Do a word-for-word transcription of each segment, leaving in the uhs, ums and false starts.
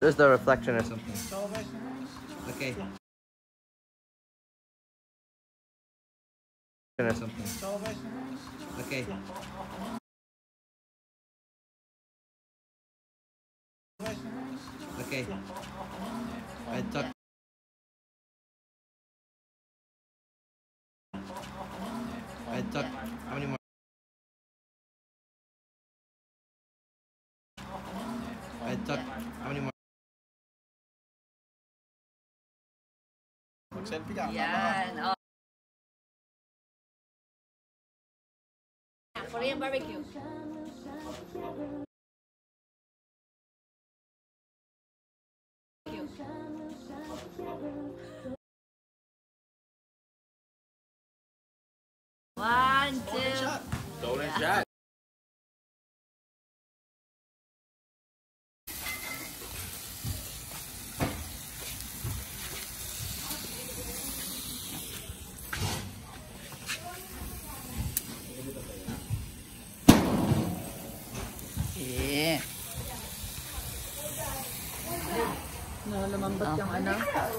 There's the reflection or something. Okay. Or something. Okay. Okay. I thought. I thought. How many more? I thought. How many more? Yan. Oh. Korean barbecue. One, two. Golden shot. Yeah. No, lumambot yung ano.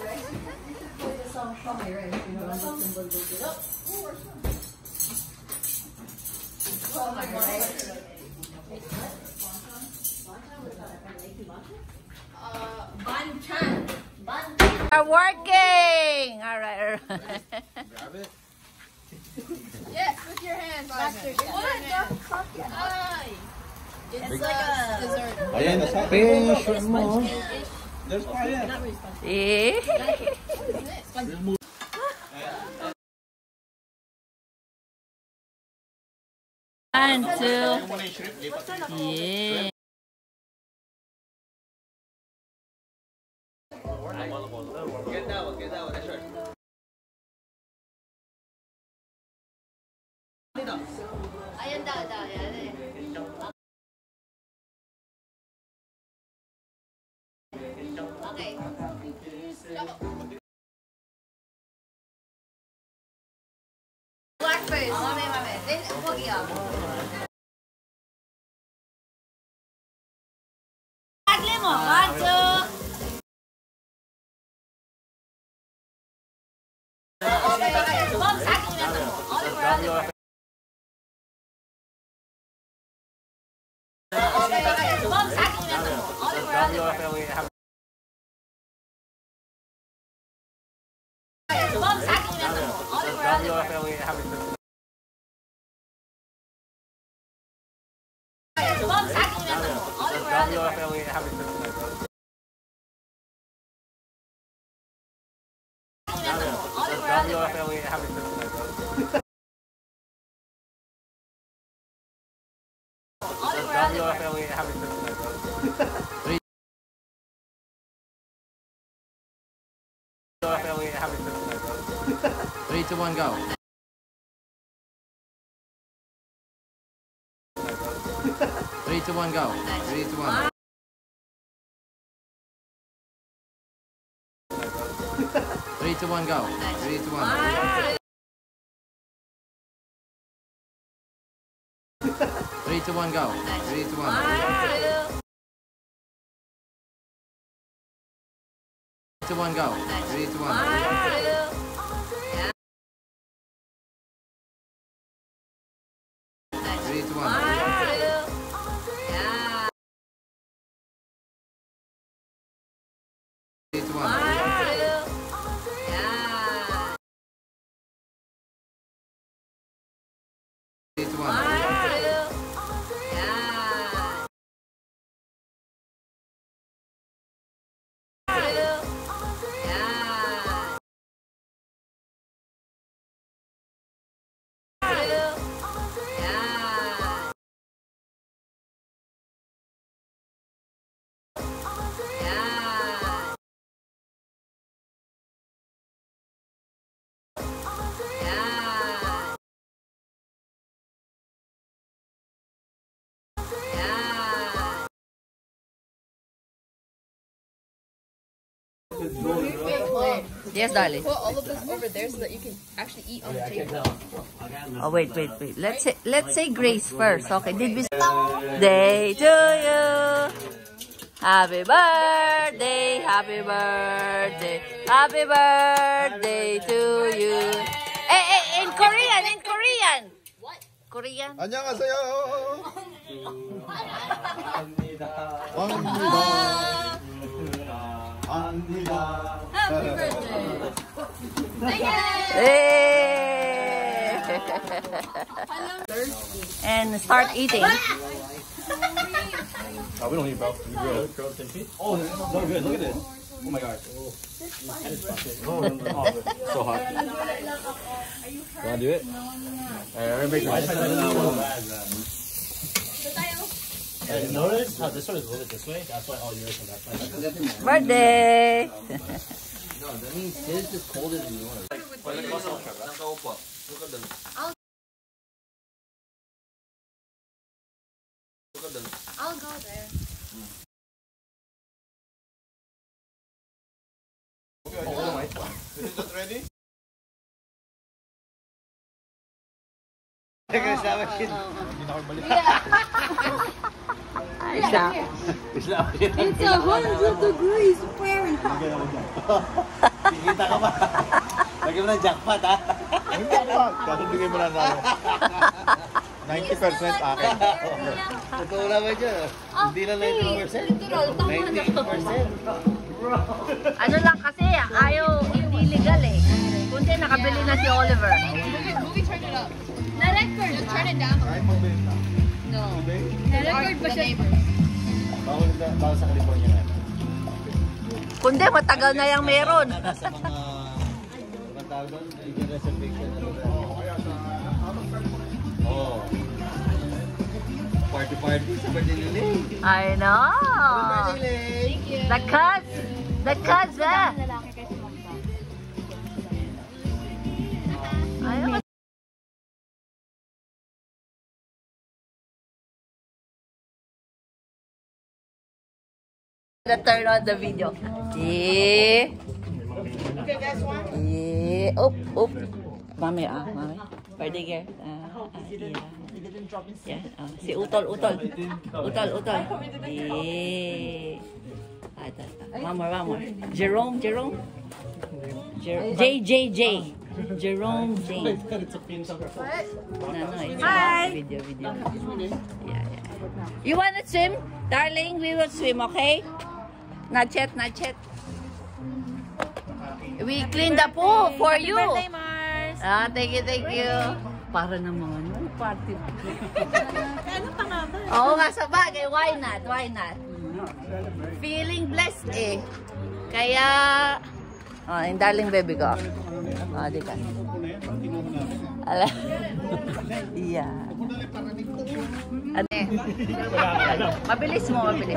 Uh, Banchan. Banchan. Are working. All right. All right. Grab it. Yes, with your hands. What the fuck? It's Big like a dessert. Ayan, nasa fish mo. There's pa yan. Eh? One, two. Yeah. Ayan daw, daw. Ayan eh. Okay. Black face. Mami, mami. Then, huwag yan. Tagli mo. One, two. Okay, okay. Mom, sa akin na ito. Oliver, Oliver. Okay, okay. Mom, sa akin na ito. Oliver, Oliver. Mom, sa akin na ito. Oliver, Oliver. Mom, sa akin na ito. Oliver, Oliver. Three, two, one, go. Three, two, one, go. Three, two, one. Three, two, one, go. Three, two, one. Three, two, one, go. Three, two, one. Three, two, one, go. Three, two, one. Three, two, one. Three, two, one. Three, two, one. Yes, darling. Put all of this over there so that you can actually eat on the table. Oh, wait, wait, wait. Let's say, let's say grace first. Okay, did we... Day to you. Happy birthday, happy birthday, happy birthday to you. Eh, eh, in Korean, in Korean. What? Korean. 안녕하세요. Happy birthday. Hey. And start eating. Oh, we don't need bro. We good. Oh, no, good. Look at this. Oh my gosh. Oh. Oh, so hot. You wanna do it? Alright, make sure. Hey, notice how this one is a little bit this way? That's why all yours are that way. Birthday. No, that means his is colder than yours. I'll go there. Is it ready? Isa. It's a hundred degrees Fahrenheit. Kikita ka ba? Lagyan mo ng jackpot, ha? Kasi bigay mo na na ninety percent akin. Totoo naman yun. Hindi lang ninety percent. ninety percent. Ano lang kasi, ayaw hindi legal eh. Kundi nakabili na si Oliver. Movie, movie, turn it up. The record. Just turn it down. No. The record pa siya. Bawal sa- bawal sa California na. Kundi matagal na yung meron. Nasa mga... Mga tawag doon? Yung reservation. Oo. Party-party sa Manila. I know. The cuts. The cuts, eh. Ayaw. The turn on the video. Yeah. Okay, guys, one. Yeah. Oop, oop. Mami, ah, mami. Birthday girl. Ah, ah, yeah. Yeah. Ah, si Utol, Utol. Utol, Utol. Yeah. Ah, ito, ito. One more, one more. Jerome, Jerome. Jer J, J, J. Jerome J. No, no, it's Hi. Video, video. Yeah, yeah. You wanna swim? Darling, we will swim, okay? Not yet, not yet. We clean the pool for you. Happy birthday, Mars. Ah, thank you, thank you. Para naman ano, party. Ano pa nga ba? Oo nga, sa bagay. Why not? Why not? Feeling blessed eh. Kaya, oh, yung darling baby ko. Oh, di ka. Ala. Yeah. Ano eh? Mabilis mo, mabilis.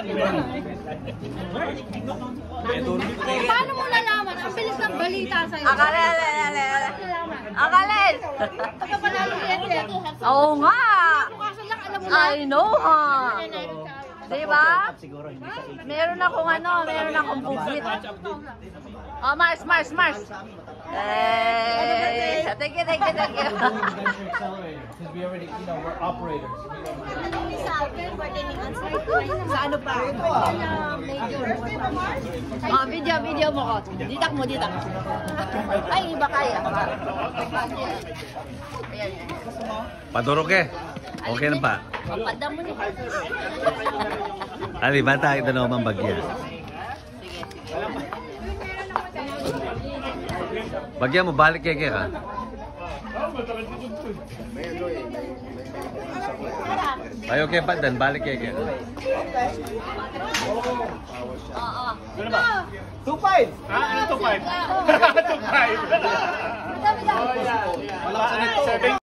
Paano mo nalaman? Ang bilis ng balita sa'yo. Akalin, akalin, akalin. Akalin! Ito panalo yan yan. Oo nga! Kaso lang, alam mo na. I know ha! Nanalo ka. Diba? Meron akong ano, meron akong bukit. Oh, Mars, Mars, Mars! Eh, thank you, thank you, thank you. Because we already, you know, we're operators. Sa ano pa? Oh, video, video mo ko. Ditak mo, ditak. Ay, iba kaya. Ayan, yan. Padurog eh. Okay na pa. Papadam mo ni. Ali, bata, ito na naman bagya. Bagya mo, balik kaya ka. Ay, okay pa dan, balik kaya ka. Oo. two five! Ah, ano to five? two five. Wala ka nito.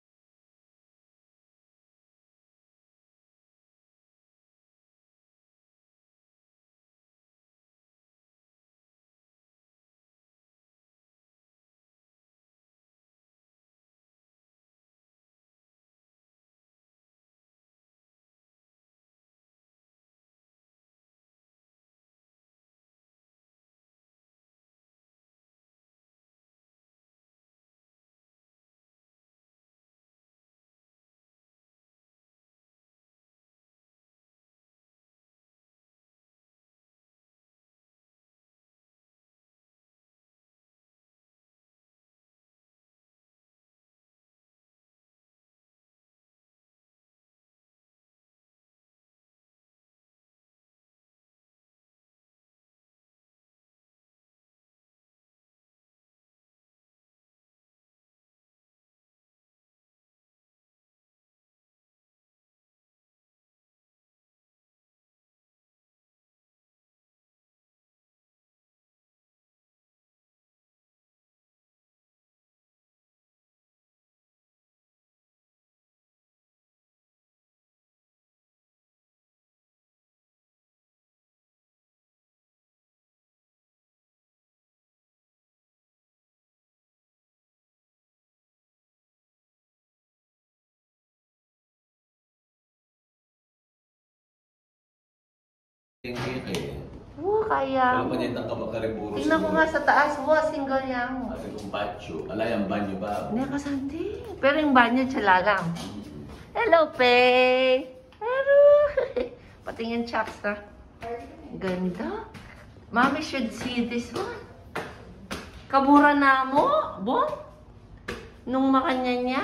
Wow, kaya mo. Tingnan ko nga sa taas. Wow, single niya mo. Ala yung banyo ba? Hindi ka santi. Pero yung banyo, tsala lang. Hello, Pei. Pero, patingin chaks na. Ganda. Mommy should see this one. Kamura na mo, Bong? Nung makanya niya.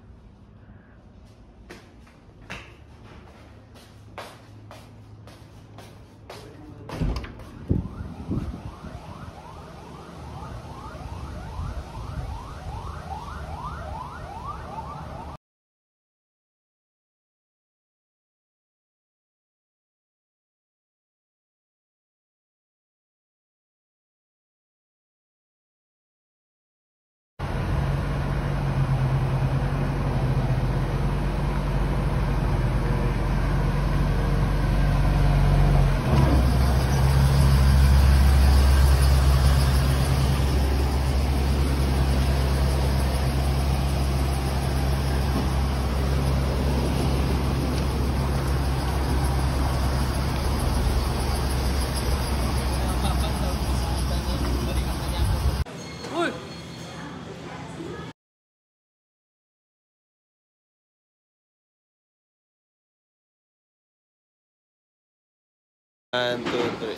One, two, three.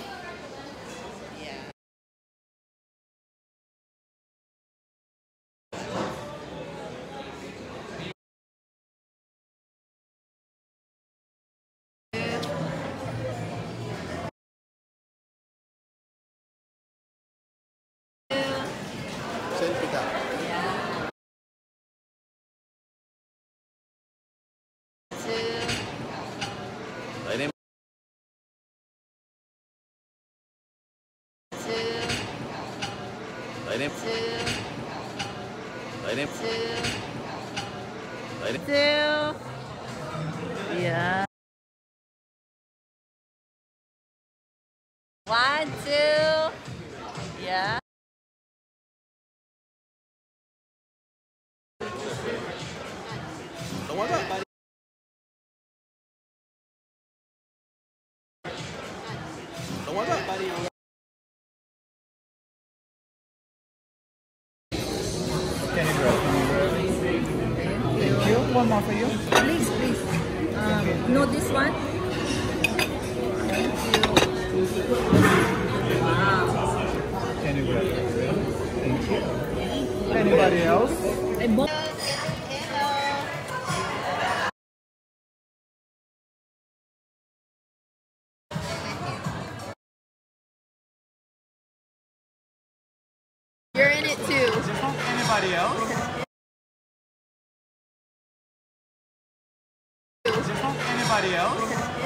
Selfie ka. Pwede Pwede Pwede Pwede Two. Yeah. One, two. Yeah. One more for you. Please, please. Um, know this one? Can you grab it? Thank you. Anybody else? I bought. You're in it too. Anybody else? Anybody else?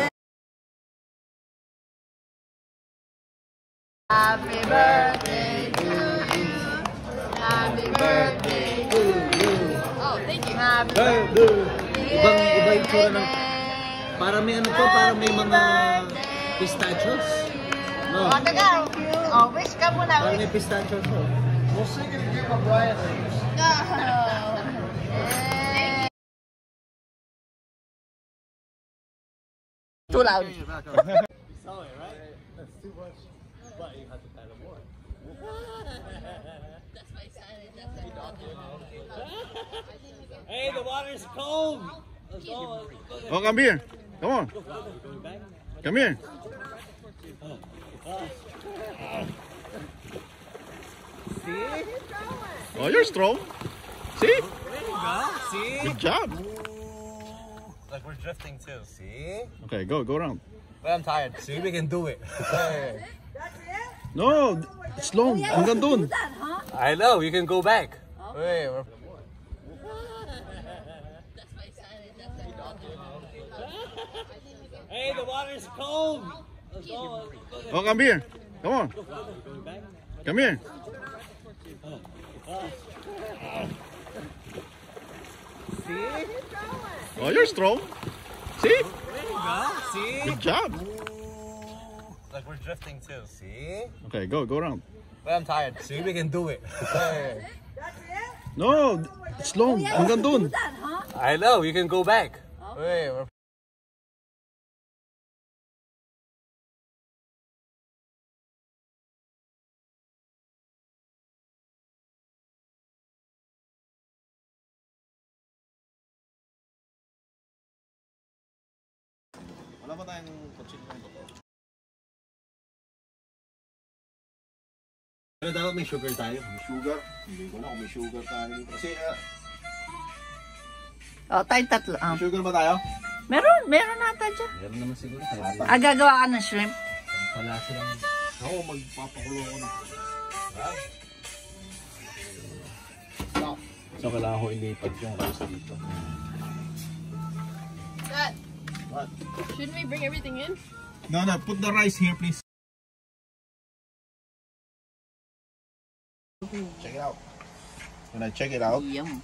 Happy birthday to you. Happy birthday to you. Oh, thank you. Happy birthday. Ibang iba yung tsura ng... Para may ano to, para may mga pistachios. No. O, taga. O, wish ka muna. Para Wish. may pistachios to. We'll sing it here, Brian. No. Too loud. Hey, the water's cold. Let's go. Oh, come here. Come on. Come here. See? Oh, you're strong. See? There you go. See? Good job. Like we're drifting too. See? Okay, go, go around. But I'm tired. See, we can do it. No, it's long. Hanggang dun. I know. You can go back. Wait, we're... Hey, the water's cold. Let's go. Oh, come here. Come on. Come here. See? Oh, you're strong. See? There you go. See? Good job. Like we're drifting too. See? Okay, go, go around. But I'm tired. See, we can do it. No, it's long. Hanggang dun. I know. You can go back. Wait, we're... Wala ba tayong kutsilyo ng totoo? Pero dapat may sugar tayo. May sugar? Hindi ko na kung may sugar tayo. Kasi, uh, O, tayong tatlo. Ah. may sugar ba tayo? Meron, meron nata dyan. Meron naman siguro. Ah, gagawa ka ng shrimp? Wala silang... Ako, magpapakulo ako ng... Ha? So, kailangan ko ilipat yung rice dito. Dad, What? shouldn't we bring everything in? No, no, put the rice here, please. Check it out. When I check it out, Yum.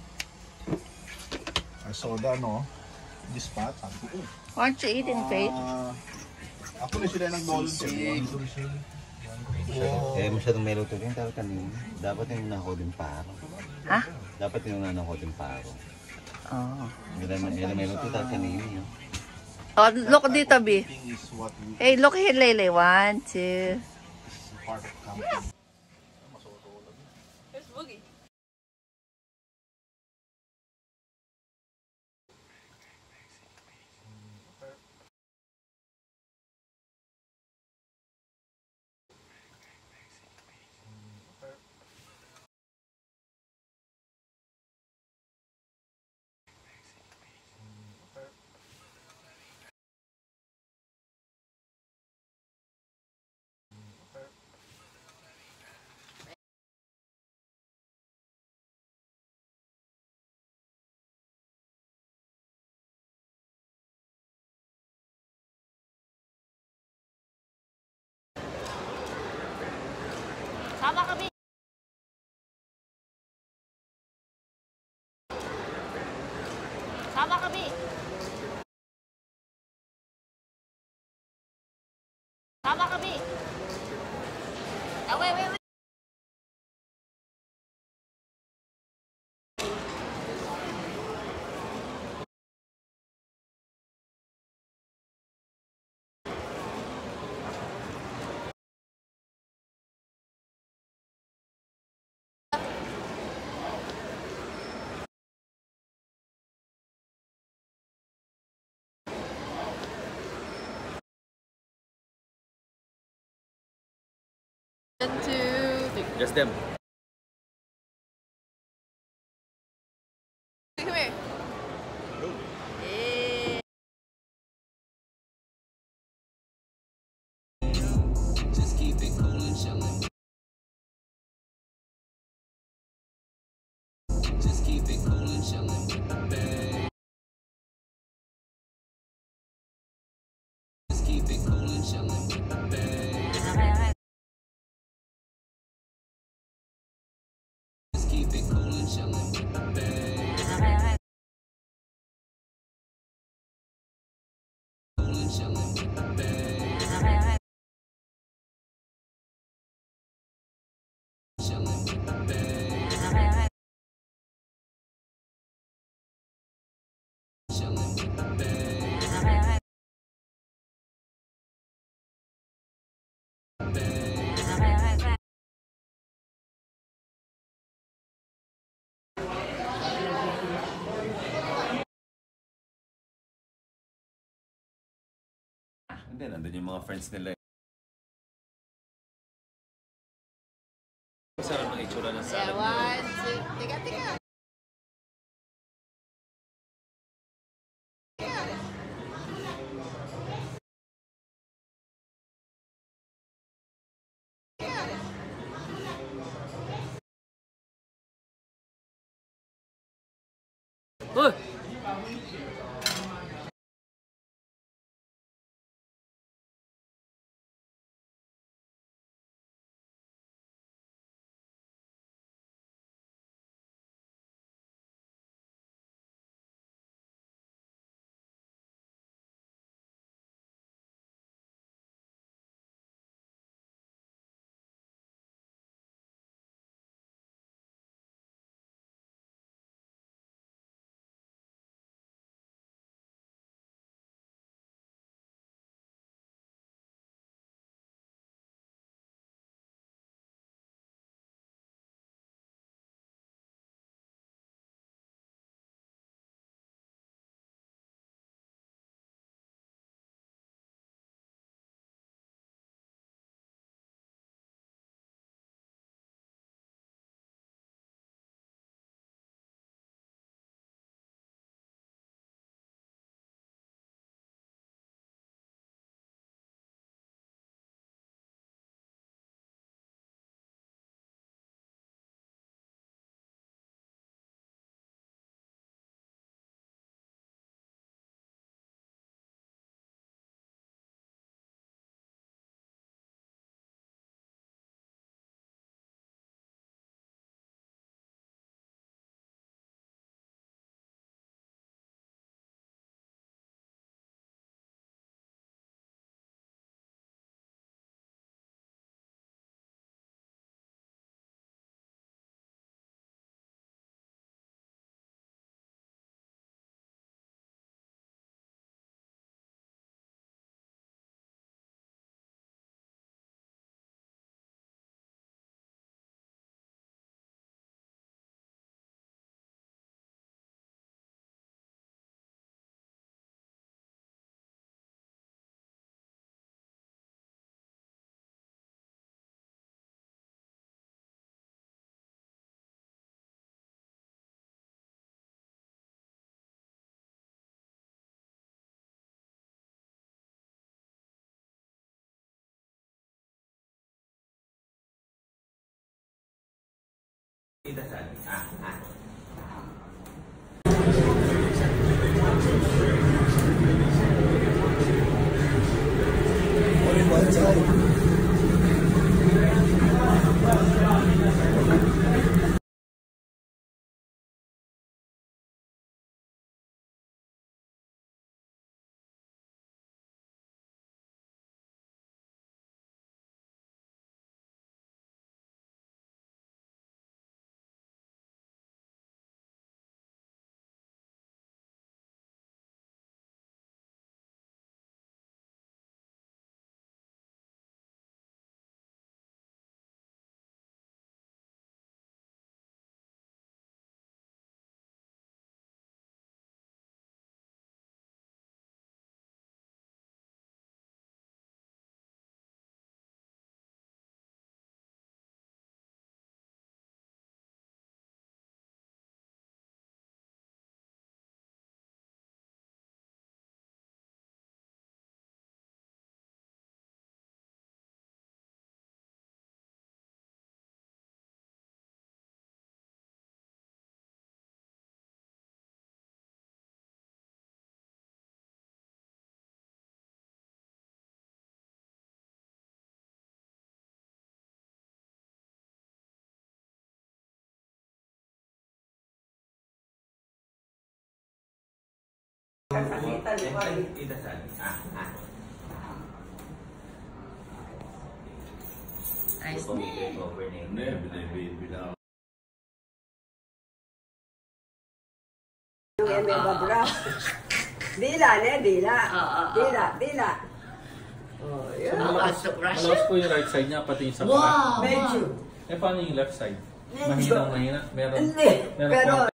I saw the, ano, this spot. Sabi ko, oh. Aren't you eating, Faith? Ah, ako na sila nag-volunteer. Eh, masyadong may luto din. Dapat kanina. Dapat yung una ko din paro. Ha? Dapat yung una ko din paro. Oh. Hindi may luto dapat kanina yun. Oh, look dito, B. Thing is what we Hey, look here, Lele. One, two. is part of camping. There's Boogie. Sama kami. Sama kami. Sama kami. Ah, wait, wait, wait. One, two, three. Just them. Come here. Yeah. Just keep it cool and chillin'. Just keep it cool and chillin'. Babe. Just keep it cool and chillin'. Babe. Just keep it cool and chillin'. Babe. Cool and chillin'. Babe. Chillin'. Babe. Chillin'. Babe. Hindi, nandun yung mga friends nila. Masarap ng itsura ng Yeah, salad. one, two. Tiga, tiga. Uy! Nice. Dila, ne? Dila. Ah, ah, ah. Dila, dila. Oh, yeah. Malakas to crush. Malakas po yung right side niya, pati yung sa Wow! paa. Medyo. Eh, paano yung left side? Medyo. Mahina, mahina. Meron, Hindi. meron Pero, konti.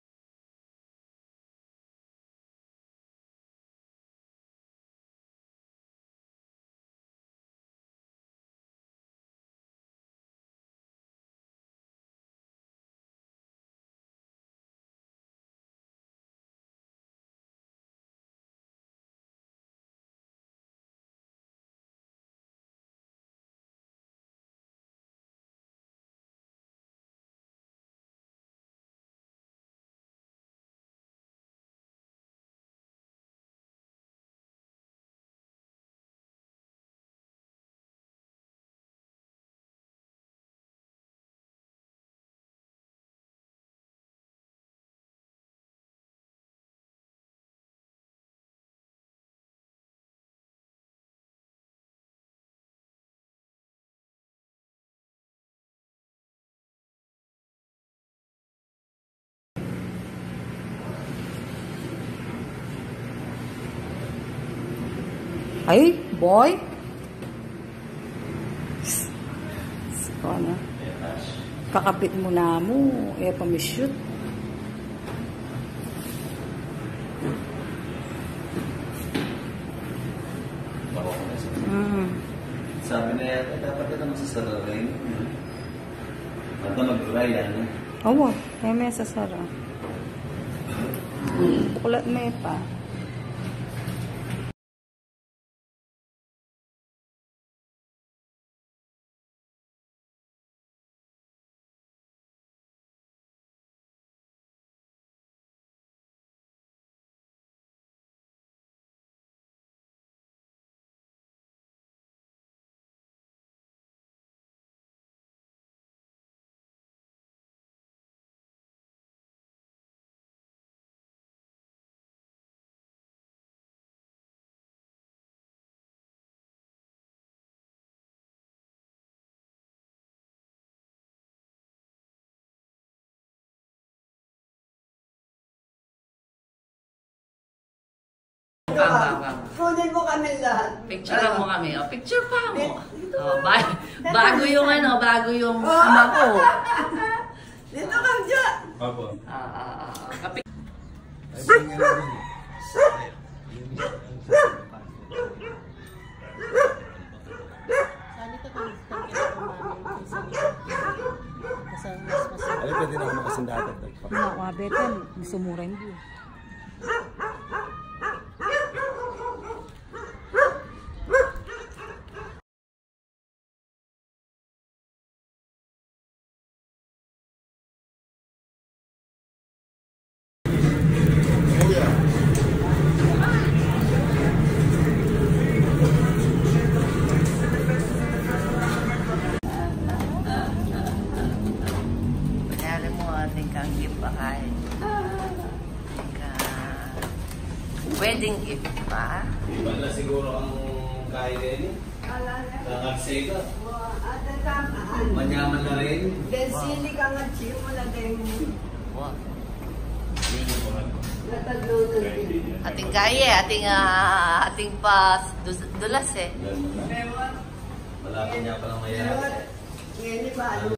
ay, boy. Ano? Kakapit mo na mo. Eh, pamishoot. Mm. Sabi na yan, eh, dapat ka naman sa sararin. At na mag-dry yan. Oo, eh, may sasara. Kulat may pa. Kunin mo kami lahat. Picture mo kami. Oh, picture pa mo. Oh, ba bago yung ano, bago yung ama ko. Dito ka dyan. Opo. Ah, ah, ah. Kapi- Ay, pwede na ako makasandatat. Wala, wabet yan. Sumura hindi. wedding gift pa. Iba na siguro ang kaya din. Nangagsay ka. Manyaman na rin. Then sili ka nga chiyo mo na din. Wow. Nataglaw na din. Ating kaya, ating uh, ating pa dulas eh. Malapit niya palang mayayari. Ngayon ni Balo.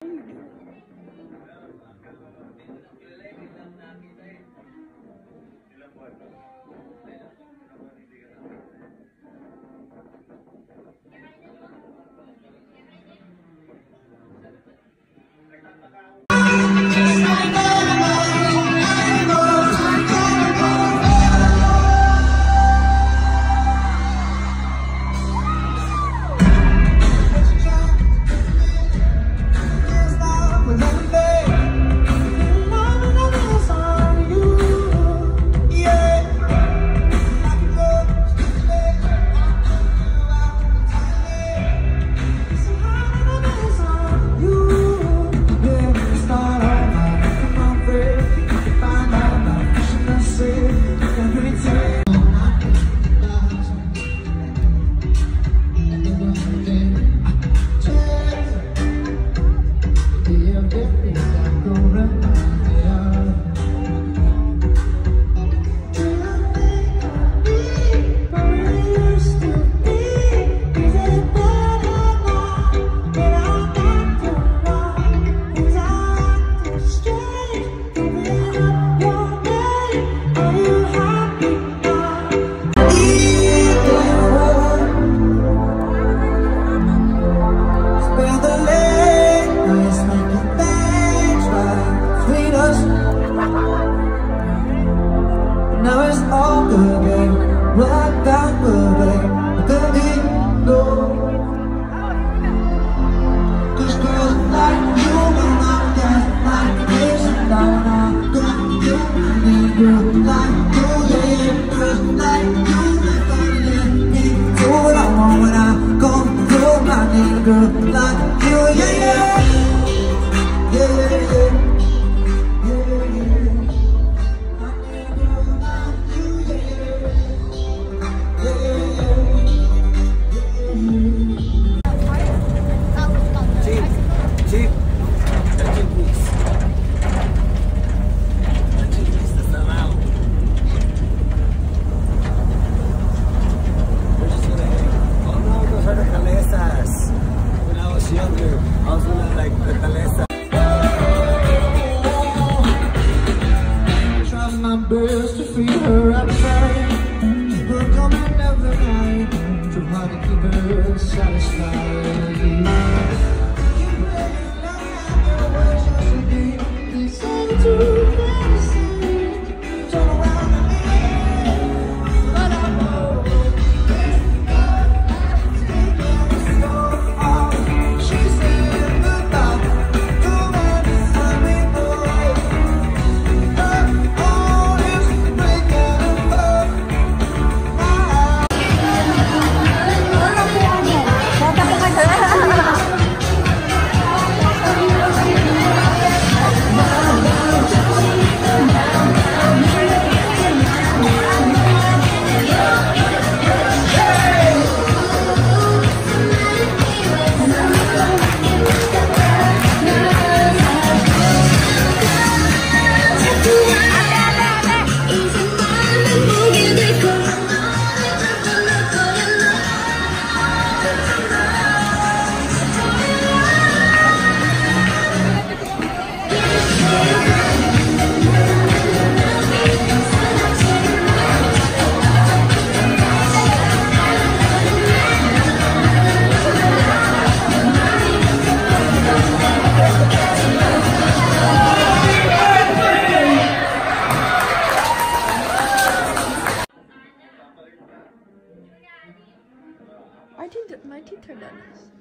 My teeth, my teeth are done.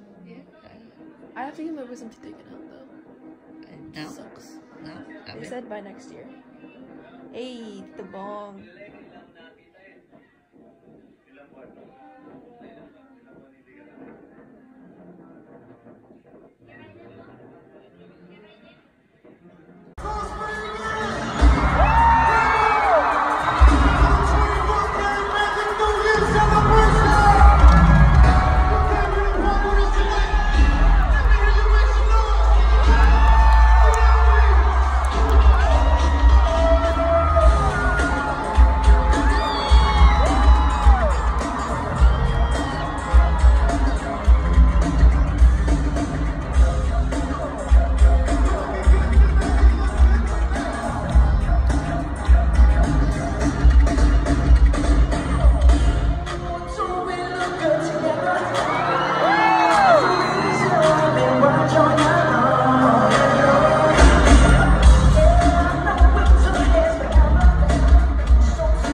I have to get my wisdom teeth taken out though. No. Sucks. No. They said by next year. Hey, the bong.